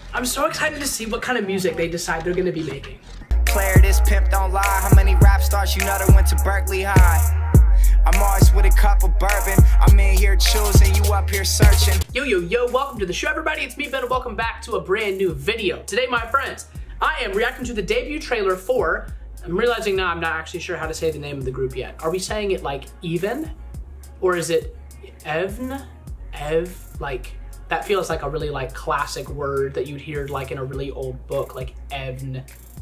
I'm so excited to see what kind of music they decide they're gonna be making. Player, this pimp don't lie. How many rap stars you know that went to Berkeley High? I'm always with a cup of bourbon. I'm in here choosing, you up here searching. Yo, welcome to the show, everybody. It's me, Ben, and welcome back to a brand new video. Today, my friends, I am reacting to the debut trailer for, I'm realizing now I'm not actually sure how to say the name of the group yet. Are we saying it like even? Or is it Evn? Like, that feels like a really like classic word that you'd hear like in a really old book, like Evn,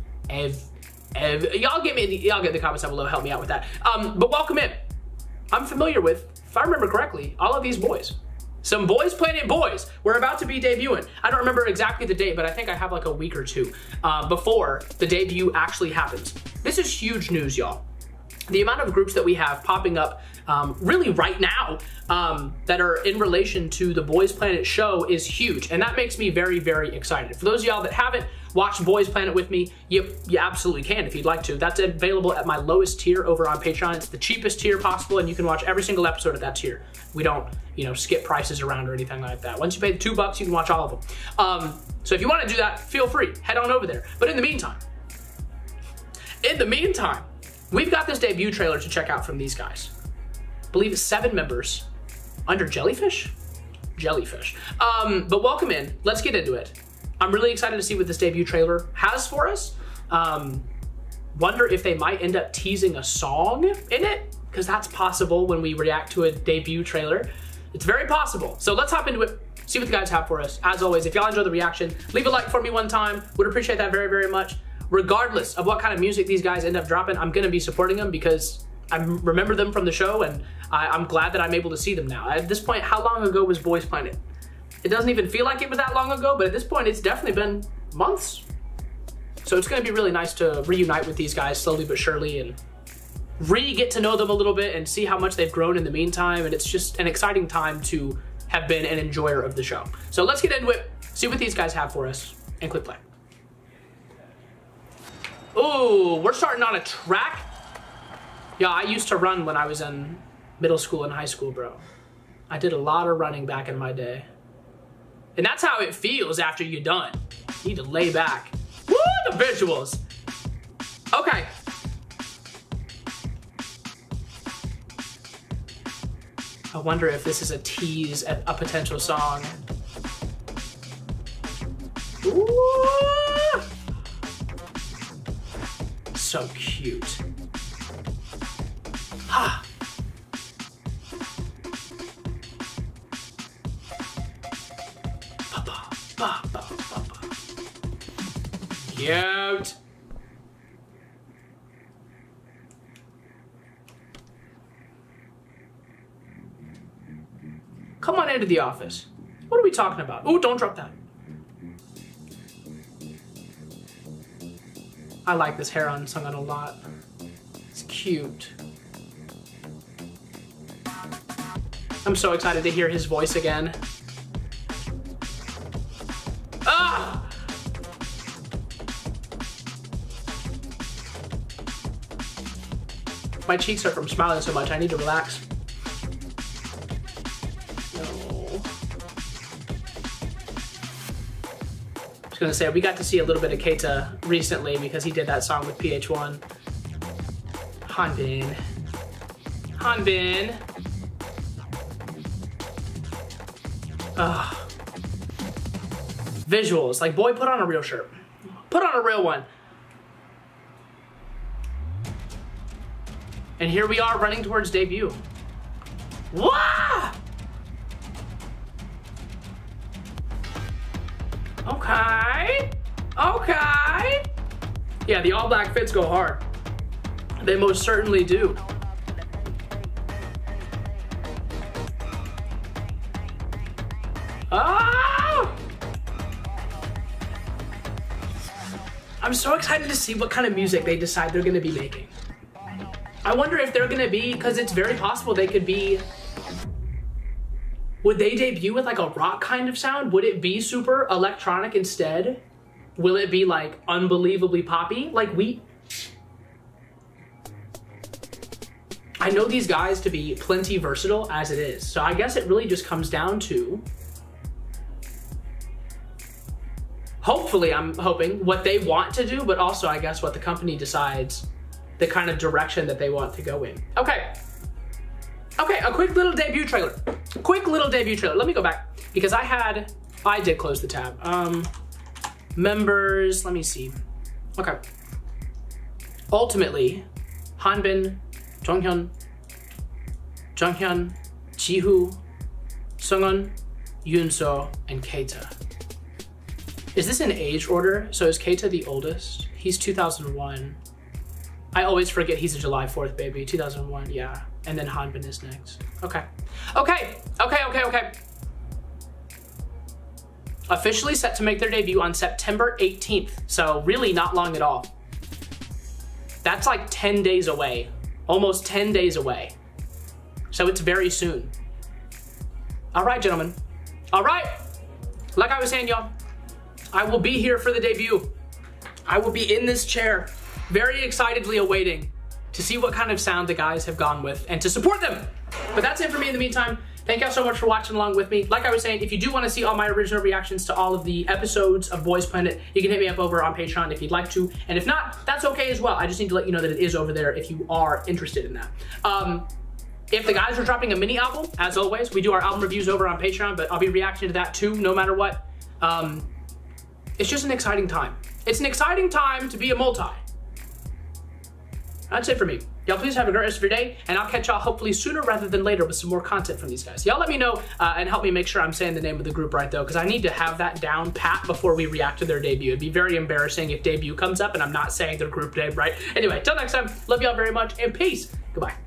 Y'all get in the comments down below, help me out with that. But welcome in. I'm familiar with, if I remember correctly, all of these boys. Some Boys Planet boys. We're about to be debuting. I don't remember exactly the date, but I think I have like a week or two before the debut actually happens. This is huge news, y'all. The amount of groups that we have popping up really right now that are in relation to the Boys Planet show is huge, and that makes me very, very excited. For those of y'all that haven't watched Boys Planet with me, you absolutely can if you'd like to. That's available at my lowest tier over on Patreon. It's the cheapest tier possible, and you can watch every single episode of that tier. We don't, skip prices around or anything like that. Once you pay the $2, you can watch all of them. So if you want to do that, feel free, head on over there. But in the meantime, we've got this debut trailer to check out from these guys. I believe it's 7 members under Jellyfish? Jellyfish. But welcome in. Let's get into it. I'm really excited to see what this debut trailer has for us. Wonder if they might end up teasing a song in it, because that's possible when we react to a debut trailer. It's very possible. So let's hop into it, see what the guys have for us. As always, if y'all enjoy the reaction, leave a like for me one time. Would appreciate that very, very much. Regardless of what kind of music these guys end up dropping, I'm gonna be supporting them because I remember them from the show, and I'm glad that I'm able to see them now. At this point, how long ago was Boys Planet? It doesn't even feel like it was that long ago, but at this point, it's definitely been months. So it's gonna be really nice to reunite with these guys slowly but surely and get to know them a little bit and see how much they've grown in the meantime. And it's just an exciting time to have been an enjoyer of the show. So let's get into it, see what these guys have for us, and click play. Ooh, we're starting on a track. Yeah, I used to run when I was in middle school and high school, bro. I did a lot of running back in my day. And that's how it feels after you're done. You need to lay back. Woo, the visuals. Okay. I wonder if this is a tease at a potential song. Ooh. So cute. Ha. Cute. Come on into the office. What are we talking about? Ooh, don't drop that. I like this hair on Sunghan a lot. It's cute. I'm so excited to hear his voice again. Ah! My cheeks hurt from smiling so much. I need to relax. No. I was gonna say, we got to see a little bit of Keita recently because he did that song with PH1. Hanbin. Hanbin. Ugh. Visuals. Like, boy, put on a real shirt. Put on a real one. And here we are running towards debut. Wah! Okay. Okay. Yeah, the all black fits go hard. They most certainly do. Ah! I'm so excited to see what kind of music they decide they're gonna be making. I wonder if they're gonna be, because it's very possible they could be, would they debut with like a rock kind of sound? Would it be super electronic instead? Will it be like unbelievably poppy? Like I know these guys to be plenty versatile as it is. So I guess it really just comes down to, hopefully, I'm hoping, what they want to do, but also, I guess, what the company decides, the kind of direction that they want to go in. Okay. Okay, a quick little debut trailer. Quick little debut trailer. Let me go back, because I did close the tab. Members, let me see. Okay. Ultimately, Hanbin, Jonghyun, Jihu, Sungwon, Yoonso, and Keita. Is this in age order? So is Keita the oldest? He's 2001. I always forget he's a July 4th baby. 2001, yeah. And then Hanbin is next. Okay. Okay. Officially set to make their debut on September 18th. So really not long at all. That's like 10 days away. Almost 10 days away. So it's very soon. All right, gentlemen. All right. Like I was saying, y'all, I will be here for the debut. I will be in this chair, very excitedly awaiting to see what kind of sound the guys have gone with and to support them. But that's it for me in the meantime. Thank y'all so much for watching along with me. Like I was saying, if you do want to see all my original reactions to all of the episodes of Boys Planet, you can hit me up over on Patreon if you'd like to. And if not, that's okay as well. I just need to let you know that it is over there if you are interested in that. If the guys are dropping a mini album, as always, we do our album reviews over on Patreon, but I'll be reacting to that too, no matter what. It's just an exciting time. It's an exciting time to be a multi. That's it for me. Y'all please have a great rest of your day, and I'll catch y'all hopefully sooner rather than later with some more content from these guys. Y'all let me know and help me make sure I'm saying the name of the group right though, because I need to have that down pat before we react to their debut. It'd be very embarrassing if debut comes up and I'm not saying their group name right. Anyway, till next time, love y'all very much, and peace. Goodbye.